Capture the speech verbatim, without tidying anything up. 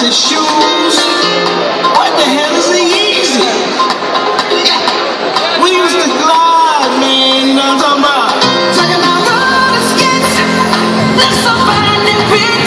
his shoes. What the hell is the Yeezy? We used to glide, man. You know what I'm talking about? Talking about roller skates. That's so fine and pretty.